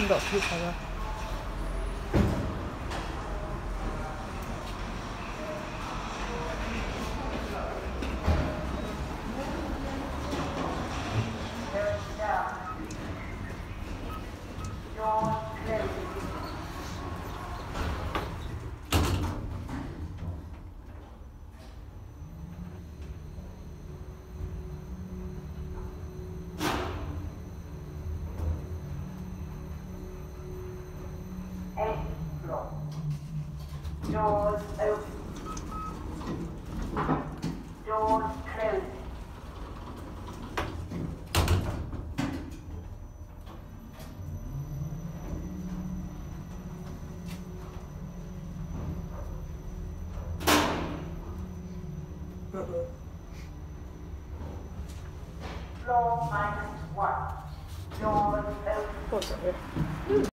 You've got to each other. Doors open. Doors closed. Floor -1. Doors open. What's up here?